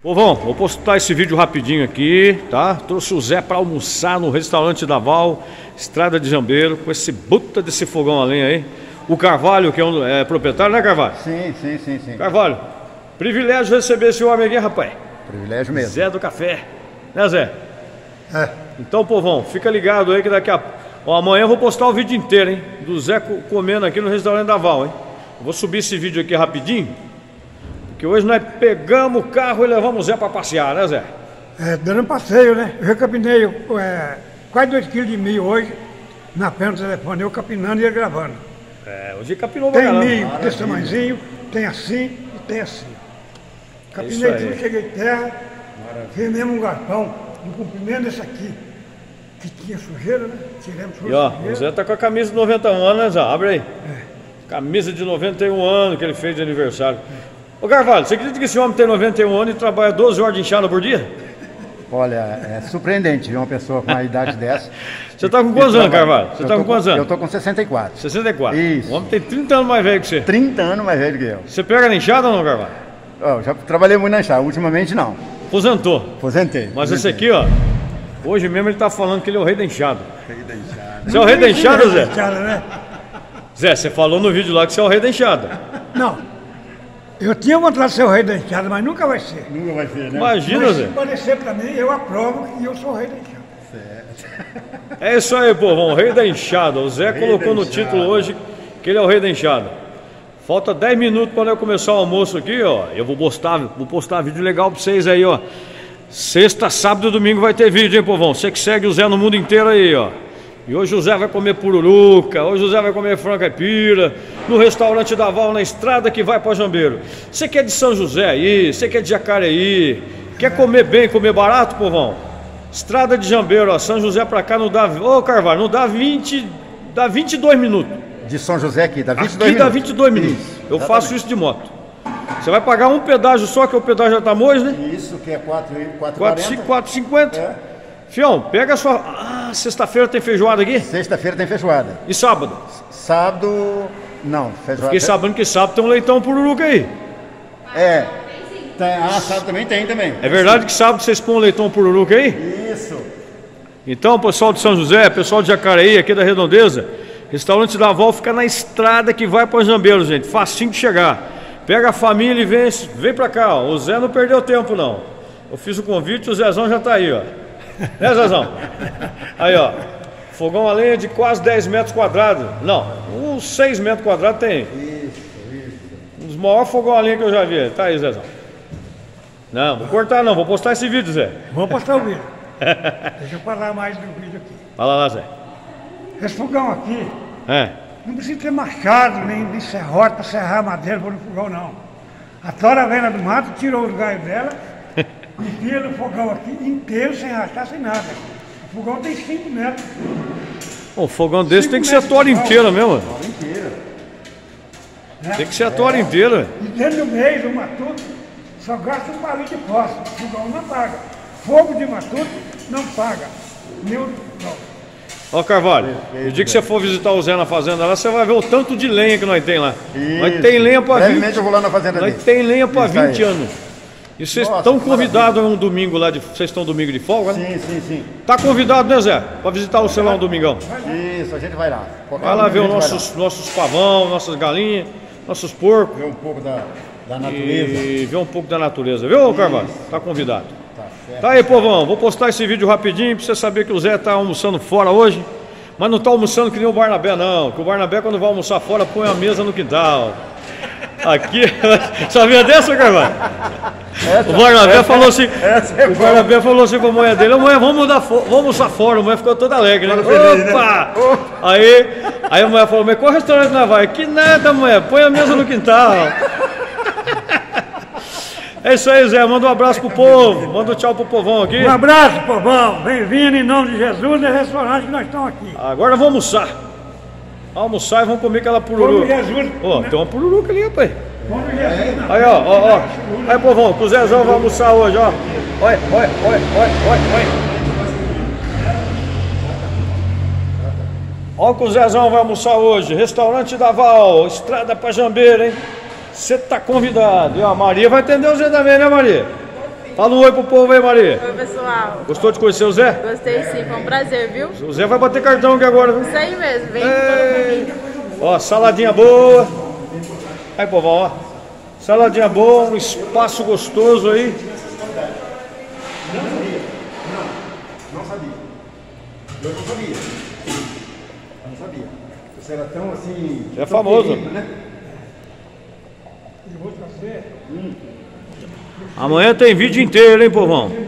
Povão, vou postar esse vídeo rapidinho aqui, tá? Trouxe o Zé pra almoçar no restaurante da Val, Estrada de Jambeiro, com esse puta desse fogão a lenha aí. O Carvalho, que é proprietário, né, Carvalho? Sim. Carvalho, privilégio receber esse homem aqui, rapaz. Privilégio mesmo. Zé do Café, né, Zé? É. Então, povão, fica ligado aí que daqui a... Ó, amanhã eu vou postar o vídeo inteiro, hein? Do Zé comendo aqui no restaurante da Val, hein? Eu vou subir esse vídeo aqui rapidinho, porque hoje nós pegamos o carro e levamos o Zé pra passear, né, Zé? É, dando um passeio, né? Eu capinei quase 2 kg de milho hoje, na perna do telefone, eu capinando e ele gravando. É, hoje capinou Tem bacana. milho desse tamanhozinho, tem assim e tem assim. Capinei isso aí. tudo, cheguei em terra, fiz mesmo um garpão, no comprimento desse aqui, que tinha sujeira, né? Tiramos E ó, o sujeira. Zé tá com a camisa de 91 anos, né, Zé? Abre aí. Camisa de 91 anos que ele fez de aniversário. Ô Carvalho, você acredita que esse homem tem 91 anos e trabalha 12 horas de enxada por dia? Olha, é surpreendente ver uma pessoa com uma idade dessa. Você tá com quantos anos, Carvalho? Você tá com quantos anos? Eu tô com 64. 64. Isso. O homem tem 30 anos mais velho que você. 30 anos mais velho que eu. Você pega na enxada ou não, Carvalho? Ó, eu já trabalhei muito na enxada, ultimamente não. Aposentou. Aposentei. Mas esse aqui, ó, hoje mesmo ele tá falando que ele é o rei da enxada. Você é o rei da enxada, Zé? Enxada, né? Zé, você falou no vídeo lá que você é o rei da enxada. Não. Eu tinha vontade de ser o rei da enxada, mas nunca vai ser. Nunca vai ser, né? Imagina, Mas Zé. se parecer pra mim, eu aprovo que eu sou o rei da enxada. É isso aí, povão, o rei da enxada. O Zé colocou no título hoje que ele é o rei da enxada. Falta 10 minutos para eu começar o almoço aqui, ó. Eu vou postar vídeo legal pra vocês aí, ó. Sexta, sábado e domingo vai ter vídeo, hein, povão? Você que segue o Zé no mundo inteiro aí, ó. E hoje o Zé vai comer pururuca, hoje o Zé vai comer frango caipira, no restaurante da Val, na estrada que vai para Jambeiro. Você que é de São José aí, você que é de Jacareí, quer comer bem, comer barato, povão? Estrada de Jambeiro, ó, São José pra cá não dá... Ô, Carvalho, não dá 22 minutos. De São José aqui, dá 22 Aqui minutos. dá 22 minutos. Isso, Eu exatamente. faço isso de moto. Você vai pagar um pedágio só, que o pedágio já tá hoje, né? Isso, que é 4,50. 4,50. É. Fião, pega a sua... Ah, sexta-feira tem feijoada aqui? Sexta-feira tem feijoada. E sábado? Sábado, não. Feijoada. Fiquei sabendo que sábado tem um leitão pururuca aí. É. Sábado também tem também. É verdade que sábado vocês põem um leitão pururuca aí? Isso. Então, pessoal de São José, pessoal de Jacareí, aqui da Redondeza, restaurante da Val fica na estrada que vai para Jambeiro, gente. Facinho de chegar. Pega a família e vem pra cá, ó. O Zé não perdeu tempo, não. Eu fiz o convite e o Zezão já tá aí, ó. Né, Zezão? Aí, ó. Fogão a lenha de quase 10 metros quadrados. Não, uns 6 metros quadrados tem. Isso. Um dos maiores fogão a lenha que eu já vi. Tá aí, Zezão. Não, vou cortar não, vou postar esse vídeo, Zé. Vamos postar o vídeo. Deixa eu falar mais do vídeo aqui. Fala lá, Zé. Esse fogão aqui, É. não precisa ter machado, nem serrote para serrar a madeira para no fogão, não. A tora velha do mato tirou os galhos dela, enfia no fogão aqui inteiro, sem rachar, sem nada. O fogão tem 5 metros. Um fogão desse tem que ser a 5 tora metros de inteira mesmo. Inteiro. Né? Tem que ser a tora inteira. E dentro do meio do matuto, só gasta um palito de fósforo. O fogão não paga. Fogo de matuto não paga. Nem o fogão. Ó, Carvalho, no dia que você for visitar o Zé na fazenda lá, você vai ver o tanto de lenha que nós tem lá. Nós tem lenha para 20. Brevemente eu vou lá na fazenda dele. Nós tem lenha para Isso aí. 20 anos. E vocês Nossa, estão que convidados um domingo lá, vocês estão domingo de folga, né? Sim. Tá convidado, né, Zé? Para visitar o seu lá um domingão. Isso, a gente vai lá. Qualquer Vai lá ver momento os a gente vai nossos pavão, nossas galinhas, nossos porcos. lá. Ver um pouco da natureza. E ver um pouco da natureza, viu, Carvalho? Tá convidado. Tá certo. Tá aí, povão, vou postar esse vídeo rapidinho pra você saber que o Zé tá almoçando fora hoje. Mas não tá almoçando que nem o Barnabé, não. Que o Barnabé, quando vai almoçar fora, põe a mesa no quintal. Aqui, sabia dessa, Carvalho? O Barnabé falou assim, o Barnabé falou assim pra mulher dele: mulher, vamos almoçar fora. A mulher ficou toda alegre, né? Opa! Aí a mulher falou: mas qual restaurante nós vai? Que nada, mulher, põe a mesa no quintal. É isso aí, Zé, manda um abraço pro povo, manda um tchau pro povão aqui. Um abraço, povão. Bem-vindo em nome de Jesus no restaurante que nós estamos aqui. Agora vamos almoçar. Almoçar e vamos comer aquela pururuca. Como Jesus. Ó, tem uma pururuca ali, rapaz. Como Jesus. Aí, ó. Aí, povão, que o Zezão vai almoçar hoje, ó. Olha. Olha que o Zezão vai almoçar hoje. Restaurante da Val, estrada pra Jambeiro, hein? Você tá convidado. E a Maria vai atender o Zé também, né, Maria? Fala um oi pro povo aí, Maria. Oi, pessoal. Gostou de conhecer o Zé? Gostei sim, foi um prazer, viu? O Zé vai bater cartão aqui agora, viu? Isso aí mesmo, vem com toda a família. Ó, saladinha boa. Aí, povão, ó. Saladinha boa, um espaço gostoso aí. Não sabia. Eu não sabia. Não sabia. Você era tão assim... Você é famoso. Querido, né? E outra você, Amanhã tem vídeo inteiro, hein, povão?